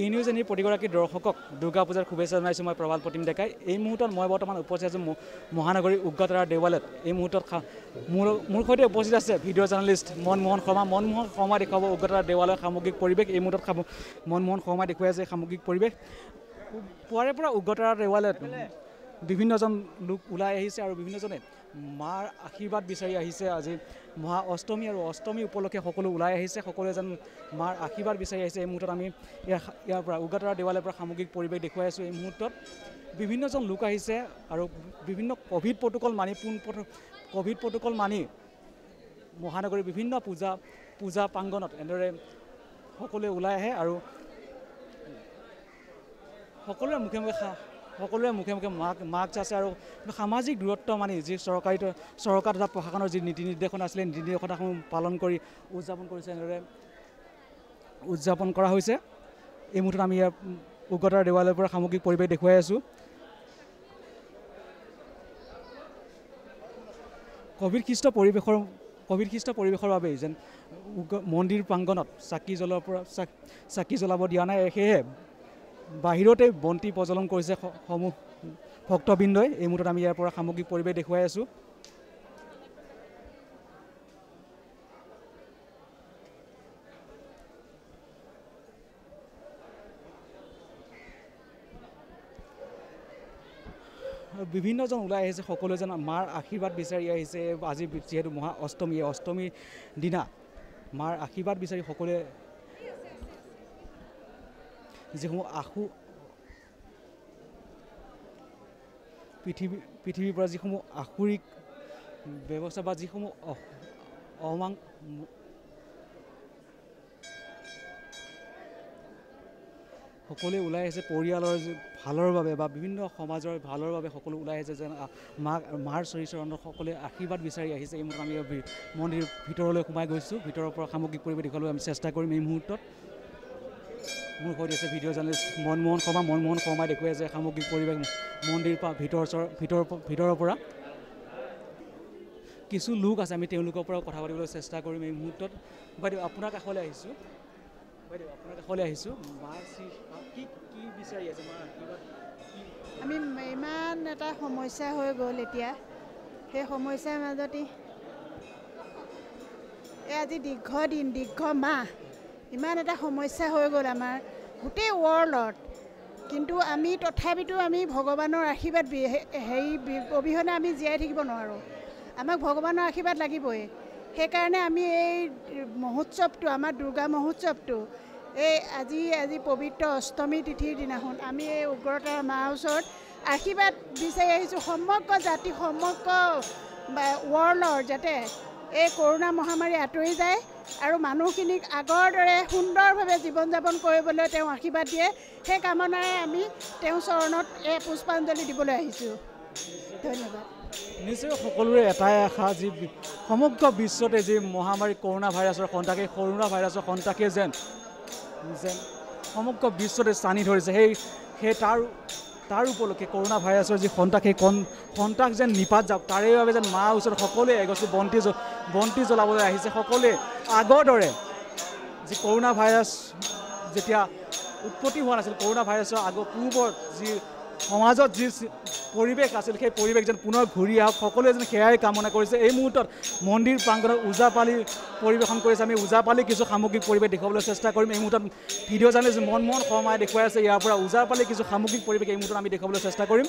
ই news any প্ৰতিগৰাকী দৰ্শকক দুৰ্গা পূজাৰ শুভেচ্ছা জনাইছোঁ মই প্ৰবাল প্ৰতিম ডেকাই। এই মুহূৰ্তত মই বৰ্তমান উপস্থিত আছোঁ মহানগৰী উগ্ৰতাৰাৰ দেৱালয়ত। এই মুহূৰ্তত মোৰ সৈতে উপস্থিত আছে ভিডিঅ' জাৰ্নেলিষ্ট মনমোহন শৰ্মা। মনমোহন শৰ্মা দেখুৱাব উগ্ৰতাৰাৰ দেৱালয়ৰ সামগ্ৰিক পৰিৱেশ। এই মুহূৰ্তত মনমোহন শৰ্মাই দেখুৱাই আছে সামগ্ৰিক পৰিৱেশ। পুৱাৰে পৰা উগ্ৰতাৰাৰ দেৱালয়ত বিভিন্নজন লোক ওলাই আহিছে আৰু বিভিন্নজনে মাৰ আশীৰ্বাদ বিচাৰি আহিছে। আজি মহা অষ্টমী আৰু অষ্টমী উপলক্ষে সকলো ওলাই আহিছে, সকলোৱে যেন মাৰ আশীৰ্বাদ বিচাৰি আহিছে। এই মুহূৰ্তত আমি ইয়াৰ পৰা উগ্ৰতাৰা দেৱালয়ৰ পৰা সামগ্ৰিক পৰিৱেশ দেখুৱাই আছোঁ। এই মুহূৰ্তত বিভিন্নজন লোক আহিছে আৰু বিভিন্ন ক'ভিড প্ৰট'কল মানি মহানগৰীৰ বিভিন্ন পূজা প্ৰাংগণত এনেদৰে সকলোৱে ওলাই আহে আৰু সকলোৰে মুখে মুখে মাস্ক আছে আৰু সামাজিক দূৰত্ব মানি যি চৰকাৰ তথা প্ৰশাসনৰ যি নীতি নিৰ্দেশনা আছিলে নীতি নিৰ্দেশনাসমূহ পালন কৰি উদযাপন কৰিছে, এনেদৰে উদযাপন কৰা হৈছে। এই মুহূৰ্তত আমি ইয়াৰ উগ্ৰতাৰা দেৱালয়ৰ পৰা সামগ্ৰিক পৰিৱেশ দেখুৱাই আছোঁ। ক'ভিডখ্ৰিষ্ট পৰিৱেশৰ বাবেই যেন মন্দিৰ প্ৰাংগণত চাকি জ্বলাব দিয়া নাই, সেয়েহে বাহিৰতে বন্তি প্ৰজ্বলন কৰিছে সমূহ ভক্তবৃন্দই। এই মুহূৰ্তত আমি ইয়াৰ পৰা সামগ্ৰিক পৰিৱেশ দেখুৱাই আছোঁ। বিভিন্নজন ওলাই আহিছে, সকলোৱে যেন মাৰ আশীৰ্বাদ বিচাৰি আহিছে। আজি যিহেতু মহা অষ্টমী, এই অষ্টমীৰ দিনা মাৰ আশীৰ্বাদ বিচাৰি সকলোৱে যিসমূহ পৃথিৱীৰ পৰা যিসমূহ আসুৰিক ব্যৱস্থা বা যিসমূহ সকলোৱে ওলাই আহিছে পৰিয়ালৰ ভালৰ বাবে বা বিভিন্ন সমাজৰ ভালৰ বাবে সকলো ওলাই আহিছে, যেন মাৰ চৰণত সকলোৱে আশীৰ্বাদ বিচাৰি আহিছে। এই মুহূৰ্তত আমি মন্দিৰ ভিতৰলৈ সোমাই গৈছোঁ। ভিতৰৰ পৰা সামগ্ৰিক পৰিৱেশ দেখুৱাবলৈ আমি চেষ্টা কৰিম। এই মুহূৰ্তত মোৰ সৈতে আছে ভিডিঅ' জাৰ্নেলিষ্ট মনমোহন শৰ্মাই দেখুৱাই আছে সামগ্ৰিক পৰিৱেশ মন্দিৰ ভিতৰৰ পৰা। কিছু লোক আছে, আমি তেওঁলোকৰ পৰাও কথা পাতিবলৈ চেষ্টা কৰিম। এই মুহূৰ্তত বাইদেউ আপোনাৰ কাষলৈ আহিছোঁ। মাৰ কি বিচাৰি আছে? আমি ইমান এটা সমস্যা হৈ গ'ল এতিয়া, সেই সমস্যাৰ মাজতে আজি দীৰ্ঘ মাহ ইমান এটা সমস্যা হৈ গ'ল আমাৰ গোটেই ৱৰ্ল্ডত। কিন্তু আমি তথাপিতো আমি ভগৱানৰ আশীৰ্বাদ অবিহনে আমি জীয়াই থাকিব নোৱাৰোঁ। আমাক ভগৱানৰ আশীৰ্বাদ লাগিবই। সেইকাৰণে আমি এই মহোৎসৱটো, আমাৰ দুৰ্গা মহোৎসৱটো আজি পবিত্ৰ অষ্টমী তিথিৰ দিনাখন আমি এই উগ্ৰতাৰা মাৰ ওচৰত আশীৰ্বাদ বিচাৰি আহিছোঁ। সমগ্ৰ জাতি, সমগ্ৰ ৱৰ্ল্ডৰ যাতে এই কৰোণা মহামাৰী আঁতৰি যায় আৰু মানুহখিনিক আগৰ দৰে সুন্দৰভাৱে জীৱন যাপন কৰিবলৈ তেওঁ আশীৰ্বাদ দিয়ে, সেই কামনাৰে আমি তেওঁৰ চৰণত এই পুষ্পাঞ্জলি দিবলৈ আহিছোঁ। ধন্যবাদ। নিশ্চয় সকলোৰে এটাই আশা, যি সমগ্ৰ বিশ্বতে যি মহামাৰী কৰোণা ভাইৰাছৰ সন্তাকে যেন সমগ্ৰ বিশ্বতে চানি ধৰিছে, সেই তাৰ উপলক্ষে কৰোণা ভাইৰাছৰ যি সন্তাক, সেই সন্তাক যেন নিপাত যাওক, তাৰে বাবে যেন মাৰ ওচৰত সকলোৱে এগছি বন্তি জ্বলাবলৈ আহিছে। সকলোৱে আগৰ দৰে যি কৰোণা ভাইৰাছ যেতিয়া উৎপত্তি হোৱা নাছিল, কৰোণা ভাইৰাছৰ পূৰ্বৰ যি সমাজত যি পৰিৱেশ আছিল, সেই পৰিৱেশ যেন পুনৰ ঘূৰি আহক, সকলোৱে যেন সেয়াই কামনা কৰিছে। এই মুহূৰ্তত মন্দিৰ প্ৰাংগণত ওজাপালি পৰিৱেশন কৰিছে। আমি ওজাপালি কিছু সামগ্ৰিক পৰিৱেশ দেখুৱাবলৈ চেষ্টা কৰিম। এই মুহূৰ্তত ভিডিঅ' জাৰ্নেলিষ্ট মনমোহন শৰ্মাই দেখুৱাই আছে ইয়াৰ পৰা ওজাপালি কিছু সামগ্ৰিক পৰিৱেশ এই মুহূৰ্তত আমি দেখুৱাবলৈ চেষ্টা কৰিম।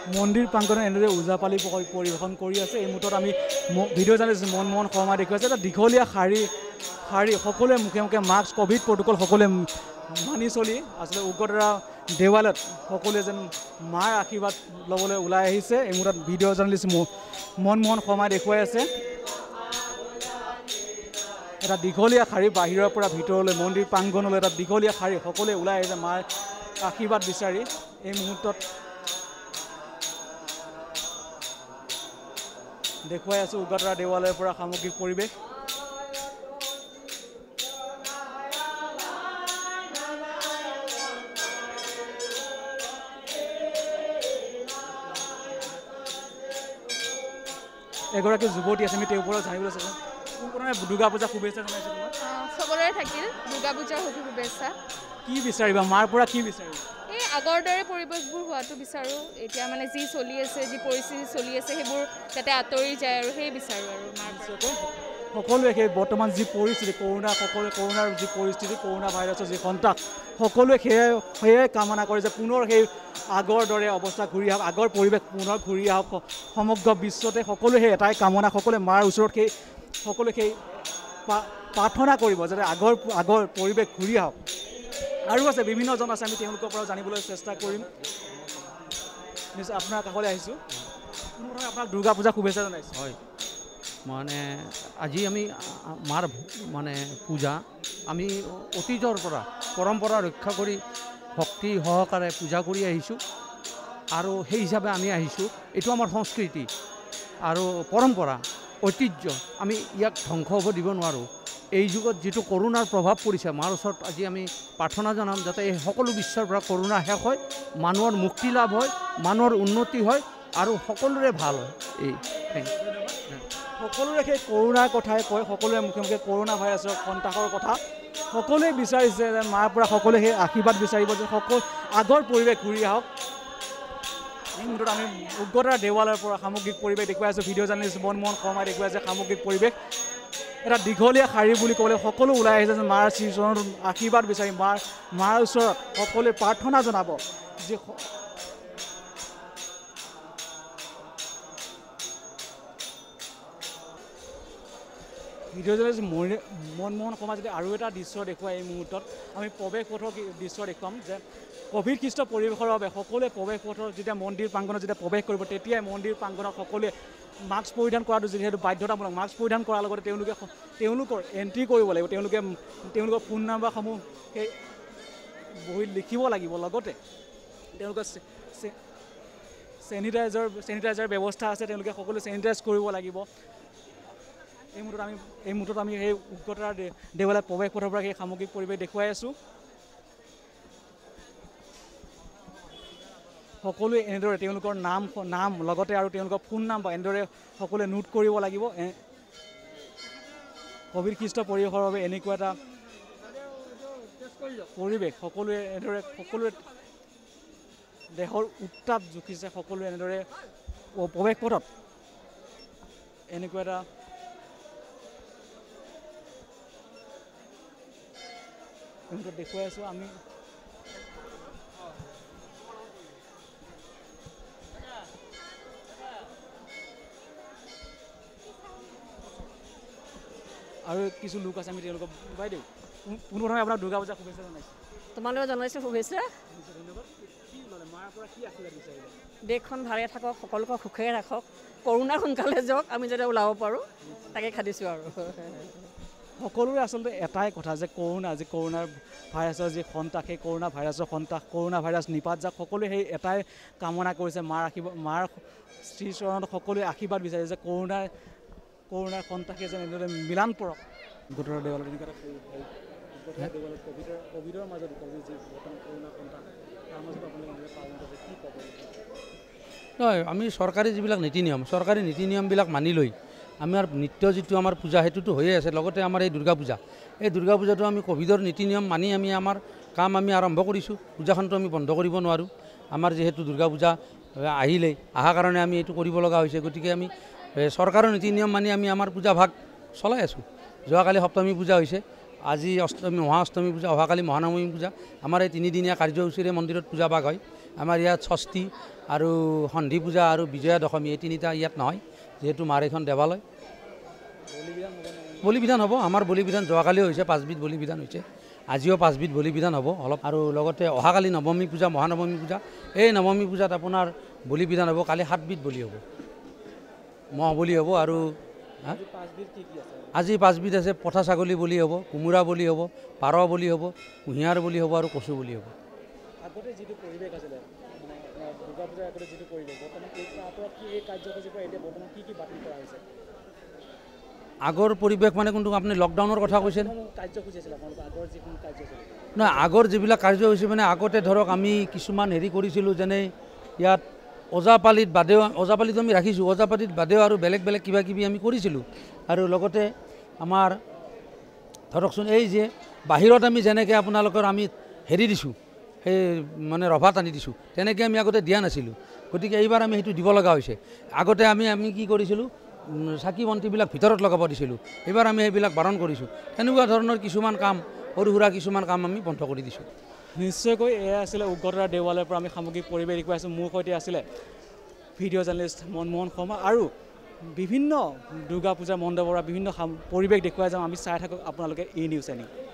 মন্দিৰ প্ৰাংগণত এনেদৰে ওজাপালি পৰিৱেশন কৰি আছে। এই মুহূৰ্তত আমি ভিডিঅ' জাৰ্নেলিষ্ট মনমোহন শৰ্মা দেখুৱাইছে এটা দীঘলীয়া শাৰী সকলোৱে মুখে মুখে মাস্ক ক'ভিড প্ৰট'কল সকলোৱে মানি চলি আচলতে উগ্ৰতাৰা দেৱালয়ত সকলোৱে যেন মাৰ আশীৰ্বাদ ল'বলৈ ওলাই আহিছে। এই মুহূৰ্তত ভিডিঅ' জাৰ্নেলিষ্ট মনমোহন শৰ্মাই দেখুৱাই আছে এটা দীঘলীয়া শাৰী বাহিৰৰ পৰা ভিতৰলৈ মন্দিৰ প্ৰাংগণলৈ এটা দীঘলীয়া শাৰী সকলোৱে ওলাই আহিছে মাৰ আশীৰ্বাদ বিচাৰি। এই মুহূৰ্তত দেখুৱাই আছোঁ উগ্ৰতাৰা দেৱালয়ৰ পৰা সামগ্ৰিক পৰিৱেশ। এগৰাকী যুৱতী আছে, আমি তেওঁৰ পৰা জানিবলৈ চাইছোঁ কোনধৰণে দুৰ্গা পূজা শুভেচ্ছা জনাইছোঁ তোমাক? সকলোৰে থাকিল দুৰ্গা পূজাৰ শুভেচ্ছা। কি বিচাৰিবা মাৰ পৰা, কি বিচাৰিবা? এই আগৰ দৰে পৰিৱেশবোৰ হোৱাটো বিচাৰোঁ। এতিয়া মানে যি চলি আছে, যি পৰিস্থিতি চলি আছে সেইবোৰ যাতে আঁতৰি যায় আৰু সেই বিচাৰোঁ আৰু মাৰ সকলোৱে সেই বৰ্তমান যি পৰিস্থিতি কৰোণাৰ যি পৰিস্থিতি, কৰোণা ভাইৰাছৰ যি সন্ত্ৰাস, সকলোৱে সেয়াই কামনা কৰে যে পুনৰ সেই আগৰ দৰে অৱস্থা ঘূৰি আহক, আগৰ পৰিৱেশ পুনৰ ঘূৰি আহক সমগ্ৰ বিশ্বতে। সকলোৱে সেই এটাই কামনা, সকলোৱে মাৰ ওচৰত সকলোৱে সেই প্ৰাৰ্থনা কৰিব যাতে আগৰ পৰিৱেশ ঘূৰি আহক। আৰু আছে বিভিন্নজন আছে, আমি তেওঁলোকৰ পৰাও জানিবলৈ চেষ্টা কৰিম। নিশ্চয় আপোনাৰ কাষলৈ আহিছোঁ, কোনোধৰণে আপোনাক দুৰ্গা পূজা শুভেচ্ছা জনাইছোঁ। হয়, মানে আজি আমি মাৰ মানে পূজা আমি অতীতৰ পৰা পৰম্পৰা ৰক্ষা কৰি ভক্তি সহকাৰে পূজা কৰি আহিছোঁ আৰু সেই হিচাপে আমি আহিছোঁ। এইটো আমাৰ সংস্কৃতি আৰু পৰম্পৰা, ঐতিহ্য, আমি ইয়াক ধ্বংস হ'ব দিব নোৱাৰোঁ। এই যুগত যিটো কৰোণাৰ প্ৰভাৱ পৰিছে, মাৰ ওচৰত আজি আমি প্ৰাৰ্থনা জনাম যাতে এই সকলো বিশ্বৰ পৰা কৰোণা শেষ হয়, মানুহৰ মুক্তি লাভ হয়, মানুহৰ উন্নতি হয় আৰু সকলোৰে ভাল হয়। এই সকলোৰে সেই কৰোণাৰ কথাই কয়, সকলোৰে মুখে মুখে কৰোণা ভাইৰাছৰ সন্ত্ৰাসৰ কথা সকলোৱে বিচাৰিছে যে মাৰ পৰা সকলোৱে সেই আশীৰ্বাদ বিচাৰিব যে আগৰ পৰিৱেশ ঘূৰি আহক। এই মুহূৰ্তত আমি উগ্ৰতাৰা দেৱালয়ৰ পৰা সামগ্ৰিক পৰিৱেশ দেখুৱাই আছোঁ। ভিডিঅ' জাৰ্নেলিষ্ট মনমোহন শৰ্মাই দেখুৱাই আছে সামগ্ৰিক পৰিৱেশ এটা দীঘলীয়া শাৰী বুলি ক'বলৈ সকলো ওলাই আহিছে যে মাৰ শ্ৰীচৰণত আশীৰ্বাদ বিচাৰি মাৰ ওচৰত সকলোৱে প্ৰাৰ্থনা জনাব। যি ভিডিঅ' জাৰ্নেলিষ্ট মনমোহন শৰ্মাই যদি আৰু এটা দৃশ্য দেখুৱাই এই মুহূৰ্তত আমি প্ৰৱেশ পথৰ দৃশ্য দেখুৱাম যে ক'ভিডগ্ৰস্ত পৰিৱেশৰ বাবে সকলোৱে প্ৰৱেশ পথৰ যেতিয়া মন্দিৰ প্ৰাংগণত যেতিয়া প্ৰৱেশ কৰিব তেতিয়াই মন্দিৰ প্ৰাংগণত সকলোৱে মাস্ক পৰিধান কৰাটো যিহেতু বাধ্যতামূলক, মাস্ক পৰিধান কৰাৰ লগতে তেওঁলোকৰ এণ্ট্ৰি কৰিব লাগিব, তেওঁলোকৰ ফোন নাম্বাৰসমূহ সেই বহীত লিখিব লাগিব, লগতে তেওঁলোকৰ চেনিটাইজাৰ ব্যৱস্থা আছে, তেওঁলোকে সকলোৱে চেনিটাইজ কৰিব লাগিব। এই মুহূৰ্তত আমি সেই উগ্ৰতাৰা দেৱালয় প্ৰৱেশ পথৰ পৰা সেই সামগ্ৰিক পৰিৱেশ দেখুৱাই আছোঁ। সকলোৱে এনেদৰে তেওঁলোকৰ নাম লগতে আৰু তেওঁলোকৰ ফোন নাম্বাৰ এনেদৰে সকলোৱে নোট কৰিব লাগিব। ক'ভিডগ্ৰস্ত পৰিৱেশৰ বাবে এনেকুৱা এটা পৰিৱেশ সকলোৱে দেহৰ উত্তাপ জুখিছে, সকলোৱে এনেদৰে প্ৰৱেশ পথত এনেকুৱা এটা দেখুৱাই আছোঁ আমি। আৰু কিছু লোক আছে, আমি তেওঁলোকক বাইদেউ পোনপ্ৰথমে আপোনাক দুৰ্গা পূজা শুভেচ্ছা জনাইছোঁ। তোমালোকে জনাইছোঁ শুভেচ্ছা। দেশখন ভালে থাকক, সকলোকে সুখে ৰাখক, কৰোণা সোনকালে যাওক, আমি যাতে ওলাব পাৰোঁ তাকে খাটিছোঁ আৰু। সকলোৰে আচলতে এটাই কথা যে কৰোণাৰ ভাইৰাছৰ যি সন্ত্ৰাস, সেই কৰোণা ভাইৰাছৰ সন্ত্ৰাস, কৰোণা ভাইৰাছ নিপাত যাক, সকলোৱে সেই এটাই কামনা কৰিছে মাৰ শ্ৰীচৰণত সকলোৱে আশীৰ্বাদ বিচাৰিছে যে কৰোণাৰ সন্ত্ৰাসে যেন এনেদৰে মিলান পৰক। উগ্ৰতাৰা দেৱালয়ত ক'ভিডৰ মাজত যি বৰ্তমান কৰোণা সন্ত্ৰাস তাৰ মাজত আপুনি পালন কৰিছে, কি ক'ব? নহয়, আমি চৰকাৰী যিবিলাক চৰকাৰী নীতি নিয়মবিলাক মানি লৈ আমাৰ নিত্য যিটো আমাৰ পূজা সেইটোতো হৈয়ে আছে, লগতে আমাৰ এই দুৰ্গা পূজাটো আমি ক'ভিডৰ নীতি নিয়ম মানি আমাৰ কাম আৰম্ভ কৰিছোঁ। পূজাখনটো আমি বন্ধ কৰিব নোৱাৰোঁ। আমাৰ যিহেতু দুৰ্গা পূজা অহাৰ কাৰণে আমি এইটো কৰিব লগা হৈছে, গতিকে আমি চৰকাৰৰ নীতি নিয়ম মানি আমি আমাৰ পূজা ভাগ চলাই আছোঁ। যোৱাকালি সপ্তমী পূজা হৈছে, আজি অষ্টমী মহাষ্টমী পূজা, অহাকালি মহানৱমী পূজা। আমাৰ এই 3 দিনীয়া কাৰ্যসূচীৰে মন্দিৰত পূজা ভাগ হয়। আমাৰ ইয়াত ষষ্ঠী আৰু সন্ধি পূজা আৰু বিজয়া দশমী এই তিনিটা ইয়াত নহয়, যিহেতু মাৰ এইখন দেৱালয়। বলিবিধান হ'ব, আমাৰ বলিবিধান যোৱাকালিও হৈছে, 5 বিধ বলিবিধান হৈছে, আজিও 5 বিধ বলিবিধান হ'ব অলপ। আৰু লগতে অহাকালি নৱমী পূজা, মহানৱমী পূজা, এই নৱমী পূজাত আপোনাৰ বলিবিধান হ'ব। কালি 7 বিধ বলি হ'ব, মহ বলি হ'ব। আৰু আজি 5 বিধ আছে, পঠা ছাগলী বলি হ'ব, কোমোৰা বলি হ'ব, পাৰ বলি হ'ব, কুঁহিয়াৰ বলি হ'ব আৰু কচু বলি হ'ব। আগতে যিটো পৰিৱেশ আছিলে মানে দুৰ্গা পূজাৰ আগতে যিটো পৰিৱেশ, বৰ্তমান এই কাৰ্যসূচীৰ পৰা এতিয়া বৰ্তমান কি বাতিল কৰা হৈছে? আগৰ পৰিৱেশ মানে কোনটো? আপুনি লকডাউনৰ কথা কৈছে? কাৰ্যসূচী আছিলে আপোনালোকৰ আগৰ যিকোনো কাৰ্যসূচী? নহয়, আগৰ যিবিলাক কাৰ্যসূচী মানে আগতে ধৰক আমি কিছুমান হেৰি কৰিছিলোঁ, যেনে ইয়াত ওজাপালিত বাদেও, ওজাপালিত আমি ৰাখিছোঁ, ওজাপালিত বাদেও আৰু বেলেগ বেলেগ কিবা কিবি আমি কৰিছিলোঁ। আৰু লগতে আমাৰ ধৰকচোন এই যে বাহিৰত আমি যেনেকৈ আপোনালোকৰ আমি হেৰি দিছোঁ, সেই মানে ৰভা টানি দিছোঁ, তেনেকৈ আমি আগতে দিয়া নাছিলোঁ। গতিকে এইবাৰ আমি সেইটো দিব লগা হৈছে। আগতে আমি কি কৰিছিলোঁ, চাকি বন্তিবিলাক ভিতৰত লগাব দিছিলোঁ, এইবাৰ আমি সেইবিলাক বাৰণ কৰিছোঁ। এনেকুৱা ধৰণৰ কিছুমান কাম, সৰু সুৰা কিছুমান কাম আমি বন্ধ কৰি দিছোঁ। নিশ্চয়কৈ এয়া আছিলে উগ্ৰতাৰা দেৱালয়ৰ পৰা আমি সামগ্ৰিক পৰিৱেশ দেখুৱাইছোঁ। মোৰ সৈতে আছিলে ভিডিঅ' জাৰ্নেলিষ্ট মনমোহন শৰ্মা, আৰু বিভিন্ন দুৰ্গা পূজাৰ মণ্ডপৰ পৰা বিভিন্ন পৰিৱেশ দেখুৱাই যাওঁ। আমি চাই থাকক আপোনালোকে এই নিউজ চেনেল।